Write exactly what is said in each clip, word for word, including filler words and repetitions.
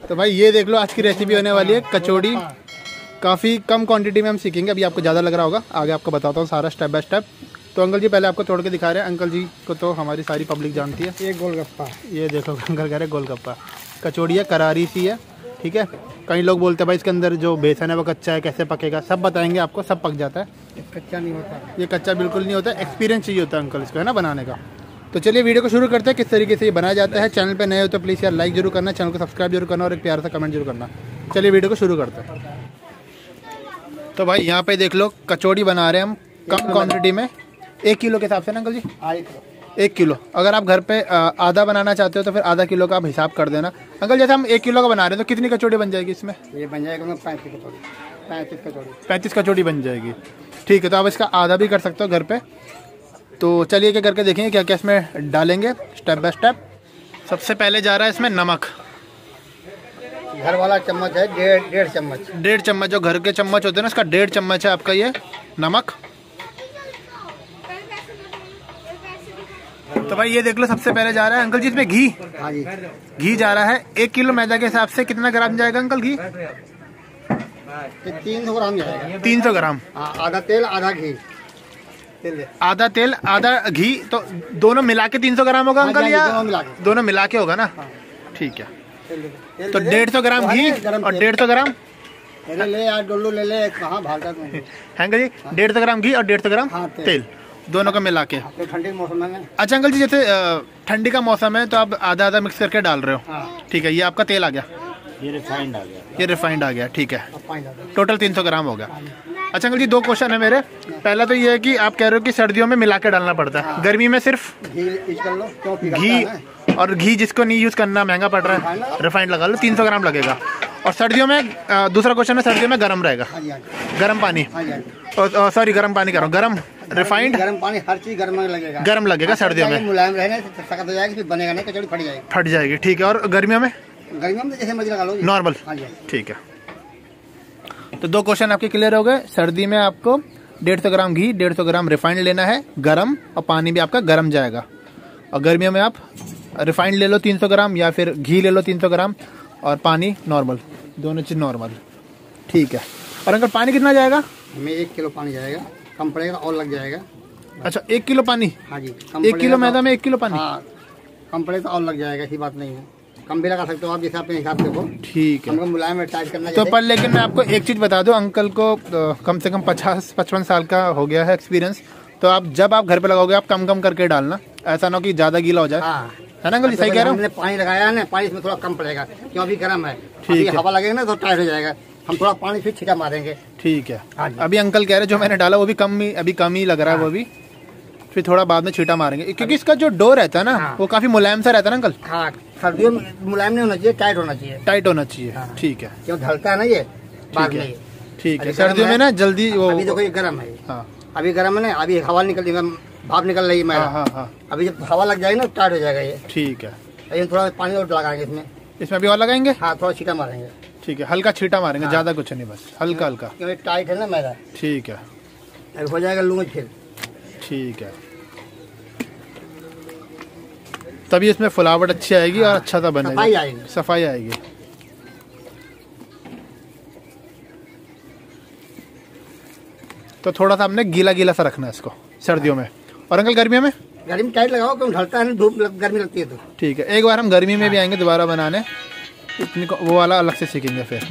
तो भाई ये देख लो आज की रेसिपी होने वाली है कचौड़ी। काफ़ी कम क्वांटिटी में हम सीखेंगे, अभी आपको ज़्यादा लग रहा होगा, आगे आपको बताता हूँ सारा स्टेप बाय स्टेप। तो अंकल जी पहले आपको तोड़ के दिखा रहे हैं। अंकल जी को तो हमारी सारी पब्लिक जानती है। ये गोलगप्पा, ये देखो अंकल कह रहे हैं गोलगप्पा। कचौड़ी है, करारी सी है, ठीक है। कई लोग बोलते हैं भाई इसके अंदर जो बेसन है वो कच्चा है, कैसे पकेगा, सब बताएंगे आपको, सब पक जाता है। कच्चा नहीं होता, ये कच्चा बिल्कुल नहीं होता, एक्सपीरियंस चाहिए होता है अंकल इसको, है ना, बनाने का। तो चलिए वीडियो को शुरू करते हैं किस तरीके से ये बनाया जाता है। चैनल पे नए हो तो प्लीज़ यार लाइक जरूर करना, चैनल को सब्सक्राइब जरूर करना और एक प्यार सा कमेंट जरूर करना। चलिए वीडियो को शुरू करते हैं। तो भाई यहाँ पे देख लो कचौड़ी बना रहे हैं हम कम क्वांटिटी में, एक किलो के हिसाब से ना अंकल जी? एक किलो। अगर आप घर पे आधा बनाना चाहते हो तो फिर आधा किलो का आप हिसाब कर देना। अंकल जैसे हम एक किलो का बना रहे हैं तो कितनी कचौड़ी बन जाएगी इसमें? ये बन जाएगा पैंतीस कचौड़ी। पैंतीस कचौड़ी पैंतीस कचौड़ी बन जाएगी, ठीक है। तो आप इसका आधा भी कर सकते हो घर पे। तो चलिए क्या करके देखेंगे क्या क्या इसमें डालेंगे स्टेप बाय स्टेप। सबसे पहले जा रहा है इसमें नमक। घर वाला चम्मच है, डेढ़ डेढ़ चम्मच। डेढ़ चम्मच जो घर के चम्मच होते हैं ना, इसका डेढ़ चम्मच है आपका ये नमक। तो भाई ये देख लो सबसे पहले जा रहा है अंकल जी इसमें घी। हाँ जी, घी जा रहा है एक किलो मैदा के हिसाब से कितना ग्राम जाएगा अंकल घी? तीन सौ ग्राम जाएगा। तीन सौ ग्राम। हाँ, आधा तेल आधा घी। तेल आधा तेल आधा घी, तो दोनों मिला के तीन सौ ग्राम होगा अंकल या दोनों मिला के? दोनों मिला के होगा ना, ठीक है। तो डेढ़ सौ ग्राम घी और डेढ़ सौ ग्राम ले ले यार, डोलू ले ले, कहाँ भागता तू? अंकल जी डेढ़ सौ ग्राम घी और डेढ़ सौ ग्राम तेल दोनों को मिला के। तो ठंडी मौसम में। अच्छा अंकल जी जैसे ठंडी का मौसम है तो आप आधा आधा मिक्स करके डाल रहे हो, ठीक है। ये आपका तेल आ गया, ये रिफाइंड आ गया। ये रिफाइंड आ गया, ठीक है। टोटल तीन सौ ग्राम हो गया। अच्छा अंकल जी दो क्वेश्चन है मेरे। पहला तो ये है कि आप कह रहे हो कि सर्दियों में मिला के डालना पड़ता है, गर्मी में सिर्फ घी, और घी जिसको नहीं यूज करना महंगा पड़ रहा है रिफाइंड लगा लो, तीन सौ ग्राम लगेगा। और सर्दियों में दूसरा क्वेश्चन है, सर्दियों में गर्म रहेगा, गर्म पानी, सॉरी गर्म पानी कर रहा हूँ, गर्म रिफाइंड, गर्म पानी, हर चीज गर्म लगेगा। गर्म लगेगा सर्दियों में, मुलायम रहने से सख्त हो जाएगी, फिर बनेगा नहीं, कचौड़ी फट जाएगी। फट जाएगी, ठीक है। और गर्मियों में? गर्मियों में जैसे मर्जी लगा लो, नॉर्मल, ठीक है। तो दो क्वेश्चन आपके क्लियर हो गए। सर्दी में आपको डेढ़ सौ ग्राम घी, डेढ़ सौ ग्राम रिफाइंड लेना है गरम, और पानी भी आपका गरम जाएगा। और गर्मियों में आप रिफाइंड ले लो तीन सौ ग्राम या फिर घी ले लो तीन सौ ग्राम और पानी नॉर्मल, दोनों चीज़ नॉर्मल, ठीक है। और अंकल पानी कितना जाएगा? हमें एक किलो पानी जाएगा, कम पड़ेगा और लग जाएगा। अच्छा एक किलो पानी? हाँ जी, एक किलो मैदा में एक किलो पानी? हाँ, कम पड़ेगा और लग जाएगा, ऐसी बात नहीं है, कम भी लगा सकते हो आप जैसे अपने हिसाब से हो, ठीक है। हमको मुलायम टाइट करना तो पर लेकिन मैं आपको एक चीज़ बता दूं, अंकल को कम से कम पचास पचपन साल का हो गया है एक्सपीरियंस। तो आप जब आप घर पे लगाओगे आप कम कम करके डालना, ऐसा ना हो कि ज़्यादा गीला हो जाए, है ना अंकल जी? सही कह रहा हूँ। हमने पानी लगाया है ना, पानी इसमें थोड़ा कम पड़ेगा क्यों अभी गर्म है, ठीक है। हवा लगेगा ना तो टाइट हो जाएगा, हम थोड़ा पानी फिर छिटा मारेंगे, ठीक है। अभी अंकल कह रहे जो मैंने डाला वो भी कम ही, अभी कम ही लग रहा है वो भी, फिर थोड़ा बाद में छीटा मारेंगे क्योंकि इसका जो डो रहता है ना, हाँ, वो काफी मुलायम सा रहता है ना अंकल। हाँ, सर्दियों में मुलायम नहीं होना चाहिए, टाइट होना चाहिए, टाइट होना चाहिए, हाँ, ठीक है। क्यों ढलता है ना ये बाद में, ठीक है। सर्दियों में ना जल्दी वो, अभी देखो ये गर्म है, हाँ अभी गर्म है ना, अभी हवा निकल भाप निकल रही है, हाँ, हाँ। अभी जब हवा लग जाएगी ना टाइट हो जाएगा ये, ठीक है। अभी थोड़ा पानी और लगाएंगे इसमें, इसमें भी और लगाएंगे, हाँ, थोड़ा छीटा मारेंगे, ठीक है। हल्का छीटा मारेंगे, हाँ, ज्यादा कुछ नहीं, बस हल्का हल्का, क्योंकि टाइट है ना मैदा, ठीक है। अभी हो जाएगा लूज फिर, ठीक है। तभी इसमें फुलावट अच्छी आएगी, हाँ, और अच्छा सा बनेगा, सफाई आएगी, सफाई आएगी। तो थोड़ा सा हमने गीला गीला सा रखना है इसको सर्दियों में। और अंकल गर्मियों में? गर्मी में टाइट लगाओ, क्यों ढलता है ना, धूप गर्मी लगती है तो, ठीक है। एक बार हम गर्मी में, हाँ, भी आएंगे दोबारा बनाने, इतनी को वो वाला अलग से सीखेंगे फिर।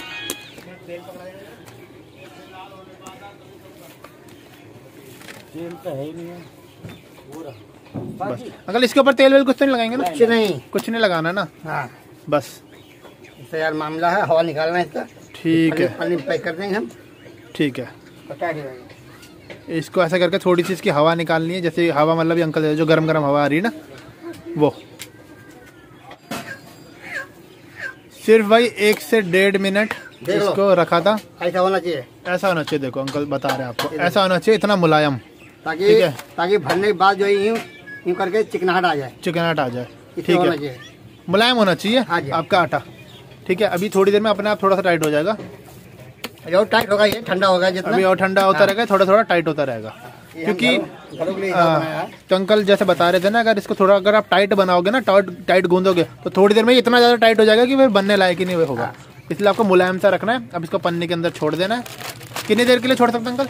तेल तो है ही नहीं है बस। अंकल इसके ऊपर तेल वेल कुछ तो नहीं लगाएंगे ना? कुछ नहीं, कुछ नहीं लगाना ना, हाँ, बस इससे यार मामला है, हवा निकालना है इसका, ठीक है। पानी पैक कर देंगे हम, ठीक है। इसको ऐसा करके थोड़ी सी इसकी हवा निकालनी है, जैसे हवा मतलब अंकल जो गरम गरम हवा आ रही है ना, वो सिर्फ भाई एक से डेढ़ मिनट इसको रखा था। ऐसा होना चाहिए, ऐसा होना चाहिए, देखो अंकल बता रहे हैं आपको, ऐसा होना चाहिए, इतना मुलायम, ताकि ताकि भरने के बाद जो यूं यूं करके चिकनाहट आ जाए, चिकनाहट आ जाए, ठीक है। मुलायम होना चाहिए, हाँ, आपका आटा, ठीक है। अभी थोड़ी देर में अपने आप थोड़ा सा टाइट हो जाएगा, और टाइट होगा, ये ठंडा होगा जितना, अभी और ठंडा होता, हाँ, रहेगा, थोड़ा थोड़ा टाइट होता रहेगा, क्योंकि तो अंकल जैसे बता रहे थे ना, अगर इसको थोड़ा अगर आप टाइट बनाओगे ना, टाइट टाइट गूंदोगे तो थोड़ी देर में इतना ज़्यादा टाइट हो जाएगा कि फिर बनने लायक ही नहीं होगा। इसलिए आपको मुलायम सा रखना है। अब इसको पन्नी के अंदर छोड़ देना है। कितनी देर के लिए छोड़ सकते हैं अंकल?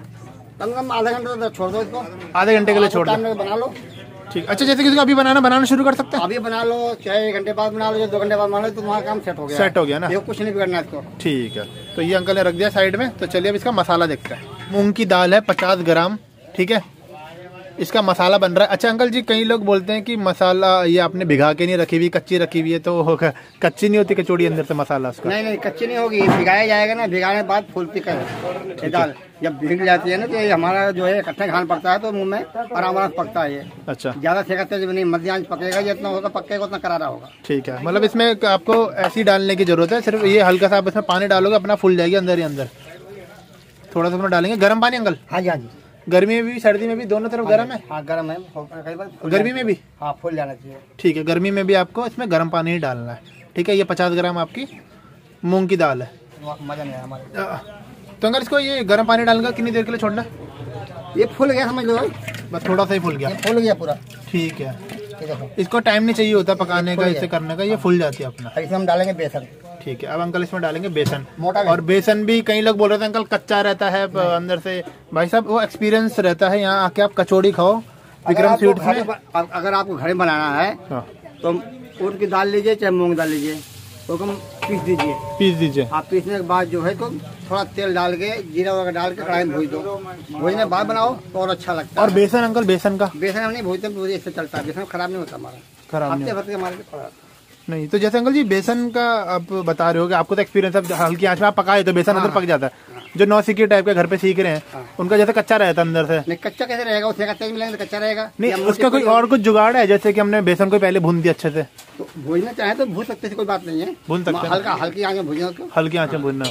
कम कम आधा घंटे तक छोड़ दो इसको। आधे घंटे के लिए छोड़ दो, बना लो। ठीक। अच्छा, जैसे किसी को अभी बनाना बनाना शुरू कर सकते हैं? अभी बना लो, चाहे एक घंटे बाद बना लो, दो घंटे बाद बना लो, तो तुम्हारा काम सेट हो गया। सेट हो गया ना, ये कुछ नहीं बिगड़ना इसको। ठीक है। तो ये अंकल ने रख दिया साइड में। तो चलिए अब इसका मसाला देखते हैं। मूंग की दाल है पचास ग्राम, ठीक है, इसका मसाला बन रहा है। अच्छा अंकल जी, कई लोग बोलते हैं कि मसाला ये आपने भिगा के नहीं रखी हुई, कच्ची रखी हुई है, तो कच्ची नहीं होती कचौड़ी अंदर से मसाला उसका? नहीं नहीं, कच्ची नहीं होगी, भिगाया जाएगा ना, भिगाने के बाद फूलती कर दाल जब भीग जाती है ना, तो ये हमारा जो है इकट्ठा खान पड़ता है, तो मुंह में आराम आराम पकता है ये। अच्छा, ज्यादा सेका तेज नहीं, मध्यान्ह पकेगा, जितना होगा पकेगा उतना करारा होगा। ठीक है, मतलब इसमें आपको ऐसी डालने की जरूरत है, सिर्फ ये हल्का सा आप इसमें पानी डालोगे अपना फूल जाएगी अंदर ही अंदर। थोड़ा सा उसमें डालेंगे गर्म पानी अंकल? हाँ जी हाँ जी, गर्मी में भी सर्दी में भी दोनों तरफ गर्म है? हाँ गर्म है, कई बार गर्मी में भी हाँ फुल जाना चाहिए। ठीक है, गर्मी में भी आपको इसमें गर्म पानी ही डालना है। ठीक है, ये पचास ग्राम आपकी मूंग की दाल है। मजा नहीं आया हमारे। तो अंकल इसको ये गर्म पानी डालकर कितनी देर के लिए छोड़ना? ये फूल गया समझ लो, बस थोड़ा सा ही फूल गया, फूल गया पूरा। ठीक है, इसको टाइम नहीं चाहिए होता पकाने का, इसे करने का, ये फूल जाती है अपना। इसमें हम डालेंगे बेसन। ठीक है, अब अंकल इसमें डालेंगे बेसन। मोटा और बेसन भी कई लोग बोल रहे थे अंकल कच्चा रहता है अंदर से। भाई साहब वो एक्सपीरियंस रहता है, यहाँ आके आप कचौड़ी खाओ विक्रम स्वीट्स में। अगर आपको घर में बनाना है तो उड़द की दाल लीजिए चाहे मूंग दाल लीजिए, तो कम पीस दीजिए पीस दीजिए आप पीसने के बाद जो है तो थोड़ा तेल डाल के जीरा वगैरह डाल के कढ़ाई में भूज दो, भूजने के बाद बनाओ तो और अच्छा लगता है। और बेसन अंकल, बेसन का बेसन हम नहीं भूजते, पूरी इससे चलता है, बेसन खराब नहीं होता हमारा, खराब नहीं होता हमारे नहीं। तो जैसे अंकल जी बेसन का आप बता रहे हो कि आपको तो एक्सपीरियंस है, हल्की आंच में आप पकाए तो बेसन अंदर पक जाता है। जो नौ सिक्की टाइप के घर पे सीख रहे हैं उनका जैसे कच्चा रहता है अंदर से। नहीं कच्चा कैसे रहेगा, उससे कच्चा मिलेगा तो कच्चा रहेगा नहीं, उसका कोई और कुछ जुगाड़ है? जैसे कि हमने बेसन को पहले भून दिया अच्छे से, तो भूनना चाहे तो भून सकते, कोई बात नहीं है, भून सकते हैं, हल्का हल्की आंच में भूनना, हल्की आंच में भूनना,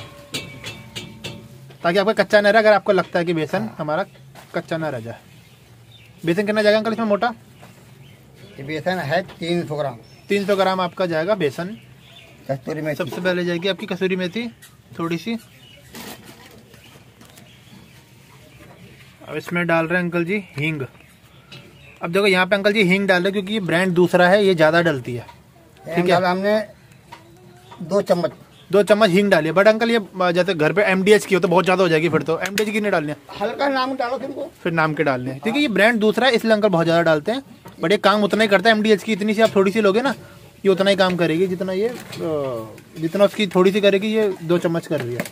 ताकि आपका कच्चा न रहे। अगर आपको लगता है कि बेसन हमारा कच्चा न रह जाए। बेसन कितना जाएगा अंकल इसमें मोटा? बेसन है तीन सौ ग्राम तीन सौ ग्राम आपका जाएगा बेसन। कसूरी मेथी सबसे पहले जाएगी आपकी कसूरी मेथी थोड़ी सी। अब इसमें डाल रहे हैं अंकल जी हींग। अब देखो यहाँ पे अंकल जी हींग डाल रहे क्योंकि ये ब्रांड दूसरा है, ये ज्यादा डलती है। ठीक है, हमने दो चम्मच दो चम्मच हींग डाली है। बट अंकल ये जैसे घर पे एमडीएच की हो तो बहुत ज्यादा हो जाएगी, फिर तो एमडीएच की नहीं डालनी है, हल्का नाम डालो तुमको, फिर नाम के डालने हैं। ठीक है, ये ब्रांड दूसरा है इसलिए अंकल बहुत ज्यादा डालते हैं, बट ये काम उतना ही करता है। एमडीएच की इतनी सी आप थोड़ी सी लोगे ना, ये उतना ही काम करेगी जितना ये जितना उसकी थोड़ी सी करेगी, ये दो चम्मच कर रही है।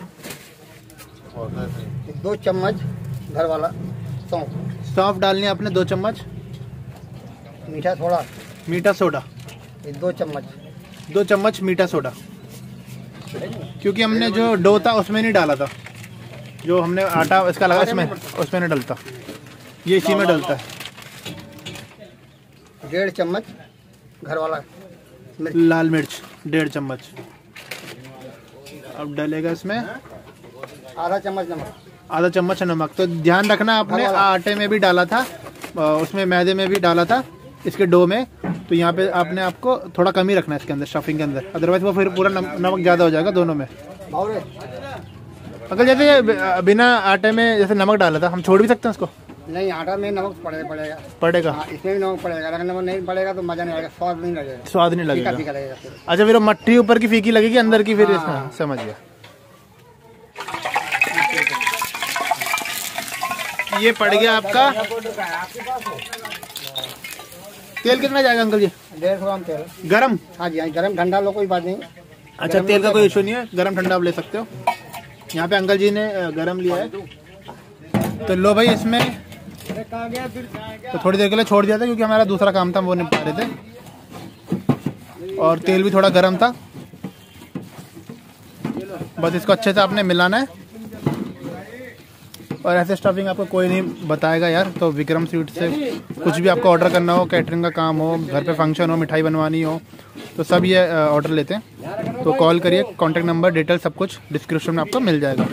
दो चम्मच घर वाला सौंफ सौंफ डालनी है आपने, दो चम्मच मीठा सोडा मीठा सोडा दो चम्मच दो चम्मच मीठा सोडा, क्योंकि हमने जो डो था उसमें नहीं डाला था, जो हमने आटा इसका लगा इसमें उसमें नहीं डलता, ये इसी में डलता है। डेढ़ चम्मच घर वाला लाल मिर्च डेढ़ चम्मच। अब डलेगा इसमें आधा चम्मच नमक आधा चम्मच नमक। तो ध्यान रखना आपने आटे में भी डाला था, उसमें मैदे में भी डाला था, इसके डो में, तो यहाँ पे आपने आपको थोड़ा कम ही रखना है इसके अंदर स्टफिंग के अंदर, अदरवाइज वो फिर पूरा नमक ज़्यादा हो जाएगा दोनों में। अगर जैसे बिना आटे में जैसे नमक डाला था, हम छोड़ भी सकते हैं उसको? नहीं, आटा में नमक पड़ेगा पड़ेगा पड़ेगा हाँ, इसमें भी नमक पड़ेगा। अगर नमक नहीं पड़ेगा तो मजा नहीं आएगा, स्वाद नहीं लगेगा, स्वाद नहीं लगेगा, फीका लगेगा। अच्छा, फिर मट्टी ऊपर की फीकी लगेगी, अंदर की फिर हाँ। समझ गया। ये पड़ गया आपका तेल। कितना जाएगा अंकल जी? डेढ़ सौ ग्राम तेल। गरम? हाँ जी, गरम ठंडा लो कोई बात नहीं। अच्छा, तेल का कोई इशू नहीं है, गरम ठंडा आप ले सकते हो। यहाँ पे अंकल जी ने गरम लिया है, तो लो भाई इसमें तो थोड़ी देर के लिए छोड़ दिया था क्योंकि हमारा दूसरा काम था, वो निपटा रहे थे, और तेल भी थोड़ा गर्म था। बस इसको अच्छे से आपने मिलाना है, और ऐसे स्टफिंग आपको कोई नहीं बताएगा यार। तो विक्रम स्वीट से कुछ भी आपको ऑर्डर करना हो, कैटरिंग का काम हो, घर पे फंक्शन हो, मिठाई बनवानी हो, तो सब ये ऑर्डर लेते हैं। तो कॉल करिए, कॉन्टैक्ट नंबर डिटेल सब कुछ डिस्क्रिप्शन में आपको मिल जाएगा।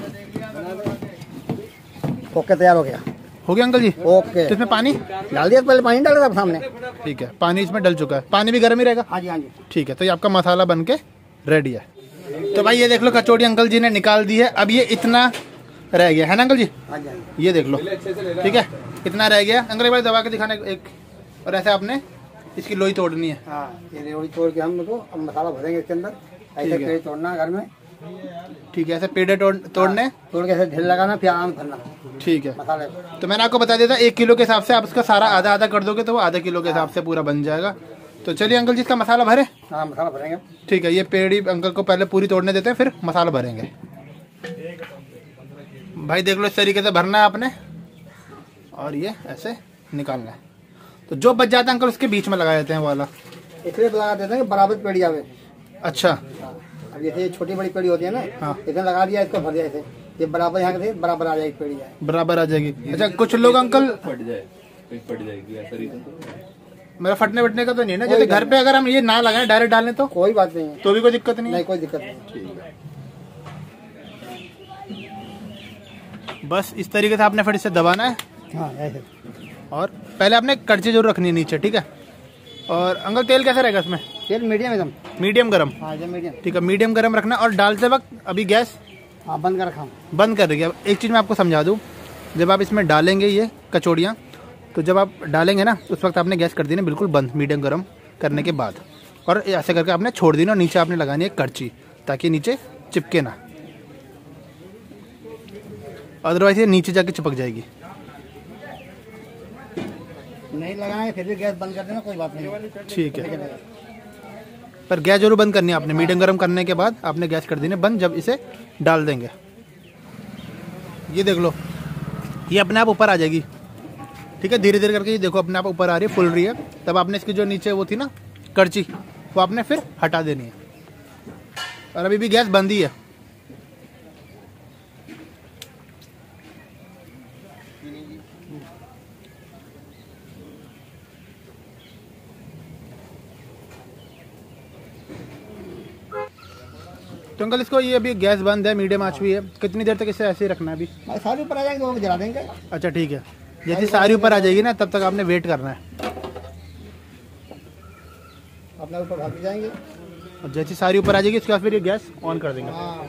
ओके, तैयार हो गया हो गया अंकल जी? ओके। तो इसमें पानी डाल दिया, पहले पानी डाल रहा सामने। ठीक है, पानी इसमें डल चुका है, पानी भी गर्म ही रहेगा? हाँ जी हाँ जी। ठीक है, तो ये आपका मसाला बन के रेडी है। तो भाई ये देख लो कचौड़ी अंकल जी ने निकाल दी है। अब ये इतना रह गया है ना अंकल जी? हाँ जी, ये देख लो। ठीक है, कितना रह गया अंकल, एक बार दबा के दिखाना एक। और ऐसे आपने इसकी लोई तोड़नी है। हाँ, ये लोई तोड़ के हम तो अब मसाला भरेंगे इसके अंदर। ऐसे पेड़ तोड़ना घर में, ठीक है। ऐसे पेड़े तोड़ तोड़ने तोड़ के ऐसे ढेर लगाना, फिर आराम भरना, ठीक है। मसाले तो मैंने आपको बता दिया था एक किलो के हिसाब से आप उसका सारा आधा आधा कर दोगे तो वो आधा किलो के हिसाब से पूरा बन जाएगा। तो चलिए अंकल जी इसका मसाला भरे। हाँ, मसाला भरेंगे। ठीक है, ये पेड़ी अंकल को पहले पूरी तोड़ने देते हैं, फिर मसाला भरेंगे। भाई देख लो इस तरीके से भरना है आपने, और ये ऐसे निकालना है। तो जो बच जाता है अंकल उसके बीच में लगा देते हैं वाला, इसलिए लगा देते हैं बराबर पेड़ी आवे। अच्छा, अब जैसे छोटी बड़ी पेड़ी होती है ना, हाँ, इतना लगा दिया, इसको भर दिया ऐसे, ये बराबर यहाँ से बराबर आ जाएगी पेड़ी, बराबर आ जाएगी। अच्छा, कुछ लोग अंकल फट जाए, फट जाएगी ऐसा रीजन। मेरा फटने वटने का तो नहीं है ना? जैसे घर पे अगर हम ये ना लगाएं डायरेक्ट डालें तो कोई बात नहीं है, तो भी कोई दिक्कत नहीं है? नहीं, कोई दिक्कत नहीं। ठीक है, बस इस तरीके से आपने फिर इसे दबाना है। हाँ, ऐसे। और पहले आपने कड़छी जरूर रखनी है नीचे, ठीक है। और अंकल तेल कैसा रहेगा इसमें? तेल मीडियम एकदम, मीडियम गरम। हाँ, एकदम मीडियम, ठीक है, मीडियम गरम रखना। और डालते वक्त अभी गैस हाँ बंद कर रखा हूँ, बंद कर रही है। एक चीज़ मैं आपको समझा दूँ, जब आप इसमें डालेंगे ये कचौड़ियाँ, तो जब आप डालेंगे ना उस वक्त आपने गैस कर दी ना बिल्कुल बंद, मीडियम गरम करने के बाद। और ऐसे करके आपने छोड़ दी ना, नीचे आपने लगानी है कड़छी ताकि नीचे चिपके ना, अदरवाइज ये नीचे जाके चिपक जाएगी। नहीं लगाए फिर भी गैस बंद कर देना, कोई बात नहीं। ठीक है, पर गैस जरूर बंद करनी है आपने। मीडियम गरम करने के बाद आपने गैस कर देनी बंद जब इसे डाल देंगे। ये देख लो ये अपने आप ऊपर आ जाएगी, ठीक है। धीरे धीरे करके ये देखो अपने आप ऊपर आ रही है, फुल रही है। तब आपने इसकी जो नीचे वो थी ना कड़छी, वो आपने फिर हटा देनी है। और अभी भी गैस बंद ही है। तो अंकल इसको, ये अभी गैस बंद है, मीडियम आंच भी है, कितनी देर तक इसे ऐसे ही रखना है अभी? सारी ऊपर आ जाएंगे तो जला देंगे। अच्छा ठीक है, जैसे सारी ऊपर आ जाएगी ना तब तक आपने वेट करना है। अपना ऊपर भाग जाएंगे, और जैसे सारी ऊपर आ जाएगी उसके बाद फिर ये गैस ऑन कर देंगे। हाँ।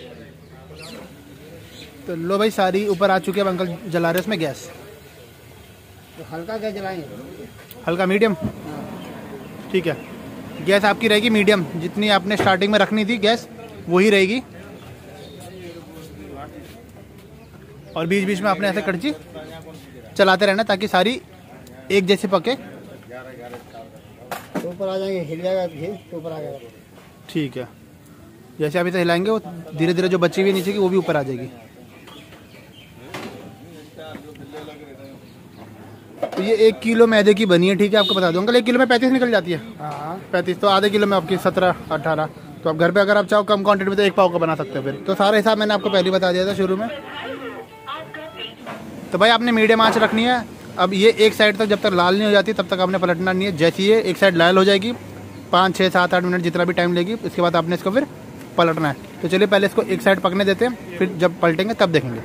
तो लो भाई सारी ऊपर आ चुकी है, अब अंकल जला रहे हैं उसमें गैस। तो हल्का गैस जलाएंगे, हल्का मीडियम, ठीक है। गैस आपकी रहेगी मीडियम, जितनी आपने स्टार्टिंग में रखनी थी गैस वही रहेगी। और बीच बीच में आपने ऐसे कड़छी चलाते रहना ताकि सारी एक जैसे पके। तो ऊपर आ जाएंगे, हिल जाएगा तो ऊपर आ जाएगा। ठीक है, जैसे आप इसे हिलाएंगे वो धीरे धीरे जो बची हुई नीचे की वो भी ऊपर आ जाएगी। तो ये एक किलो मैदे की बनी है, ठीक है। आपको बता दूं अंकल एक किलो में पैंतीस निकल जाती है। हाँ, पैंतीस, तो आधे किलो में आपकी सत्रह अठारह। तो आप घर पे अगर आप चाहो कम क्वांटिटी में तो एक पाव का बना सकते हो फिर। तो सारा हिसाब मैंने आपको पहले बता दिया था शुरू में। तो भाई आपने मीडियम आंच रखनी है। अब ये एक साइड तक जब तक लाल नहीं हो जाती तब तक आपने पलटना नहीं है। जैसे ये एक साइड लाल हो जाएगी, पाँच छः सात आठ मिनट जितना भी टाइम लेगी, उसके बाद आपने इसको फिर पलटना है। तो चलिए पहले इसको एक साइड पकने देते हैं, फिर जब पलटेंगे तब देखेंगे।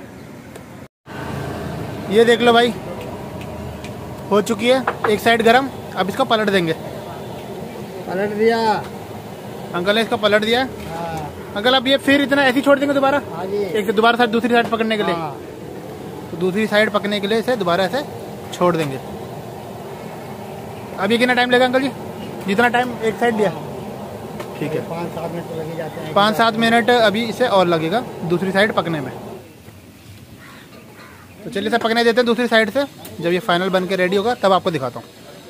ये देख लो भाई हो चुकी है एक साइड गरम। अब इसको पलट देंगे। पलट दिया अंकल ने इसको पलट दिया। हाँ। अंकल अब ये फिर इतना ऐसे ही छोड़ देंगे दोबारा? हाँ जी। एक से दोबारा साइड दूसरी साइड पकड़ने के लिए। हाँ। तो दूसरी साइड पकड़ने के लिए इसे दोबारा ऐसे छोड़ देंगे। अब ये कितना टाइम लगेगा अंकल जी? जितना टाइम एक साइड दिया। ठीक है, पाँच सात मिनट लगे जाते हैं। पाँच सात मिनट अभी इसे और लगेगा दूसरी साइड पकने में। तो चलिए इसे पकने देते हैं दूसरी साइड से। जब ये फाइनल बन के रेडी होगा तब आपको दिखाता हूँ।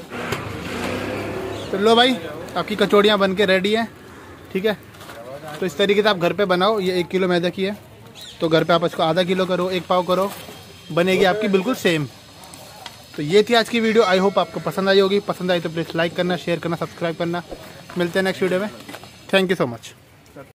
तो लो भाई आपकी कचौड़ियाँ बन के रेडी हैं, ठीक है। तो इस तरीके से आप घर पे बनाओ। ये एक किलो मैदा की है तो घर पे आप इसको आधा किलो करो, एक पाव करो, बनेगी आपकी बिल्कुल सेम। तो ये थी आज की वीडियो। आई होप आपको पसंद आई होगी। पसंद आई तो प्लीज़ लाइक करना, शेयर करना, सब्सक्राइब करना। मिलते हैं नेक्स्ट वीडियो में। Thank you so much.